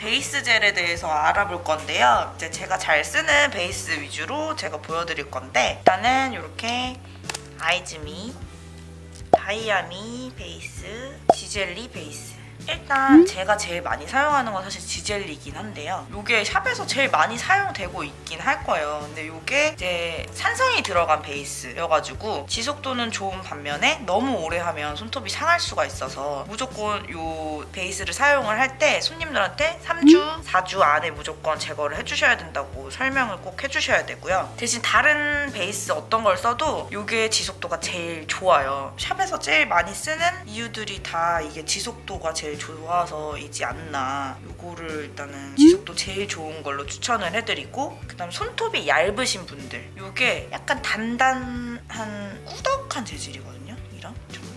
베이스 젤에 대해서 알아볼 건데요. 이제 제가 잘 쓰는 베이스 위주로 제가 보여드릴 건데, 일단은 이렇게 아이즈미, 다이아미 베이스, 지젤리 베이스. 일단 제가 제일 많이 사용하는 건 사실 지젤리긴 한데요. 이게 샵에서 제일 많이 사용되고 있긴 할 거예요. 근데 이게 이제 산성이 들어간 베이스여가지고 지속도는 좋은 반면에 너무 오래 하면 손톱이 상할 수가 있어서 무조건 이 베이스를 사용을 할 때 손님들한테 3주, 4주 안에 무조건 제거를 해주셔야 된다고 설명을 꼭 해주셔야 되고요. 대신 다른 베이스 어떤 걸 써도 이게 지속도가 제일 좋아요. 샵에서 제일 많이 쓰는 이유들이 다 이게 지속도가 제일 좋아서이지 않나. 요거를 일단은 지속도 제일 좋은 걸로 추천을 해드리고, 그 다음 손톱이 얇으신 분들, 요게 약간 단단한 꾸덕한 재질이거든요. 이런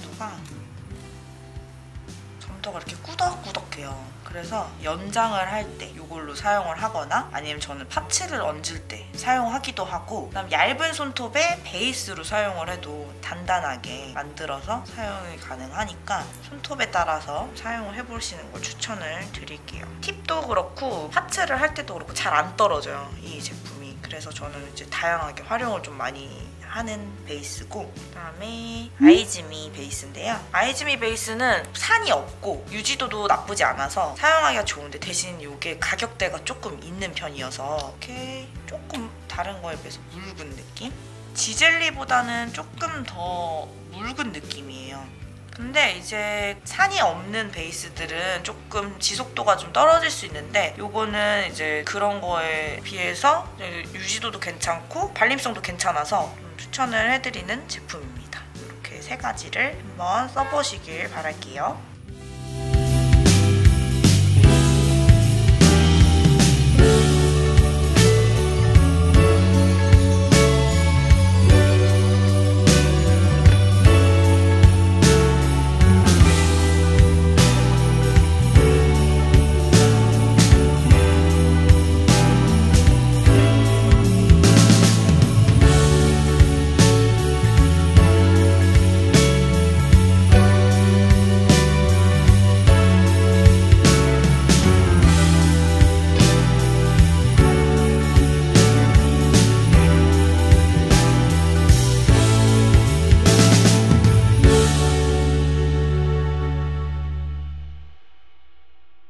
점도가 이렇게 꾸덕꾸덕해요. 그래서 연장을 할 때 이걸로 사용을 하거나 아니면 저는 파츠를 얹을 때 사용하기도 하고, 그다음 얇은 손톱에 베이스로 사용을 해도 단단하게 만들어서 사용이 가능하니까 손톱에 따라서 사용을 해보시는 걸 추천을 드릴게요. 팁도 그렇고 파츠를 할 때도 그렇고 잘 안 떨어져요, 이 제품이. 그래서 저는 이제 다양하게 활용을 좀 많이 하는 베이스고, 그다음에 아이즈미 베이스인데요. 아이즈미 베이스는 산이 없고 유지도도 나쁘지 않아서 사용하기가 좋은데, 대신 이게 가격대가 조금 있는 편이어서 이렇게 조금 다른 거에 비해서 묽은 느낌? 지젤리보다는 조금 더 묽은 느낌이에요. 근데 이제 산이 없는 베이스들은 조금 지속도가 좀 떨어질 수 있는데, 요거는 이제 그런 거에 비해서 유지도도 괜찮고 발림성도 괜찮아서 추천을 해드리는 제품입니다. 이렇게 세 가지를 한번 써보시길 바랄게요.